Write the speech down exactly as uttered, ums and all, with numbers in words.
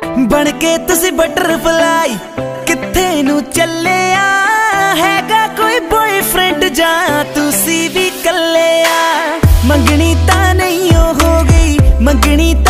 बन के तुसी बटरफ्लाई किथे नू चले हैगा कोई बॉयफ्रेंड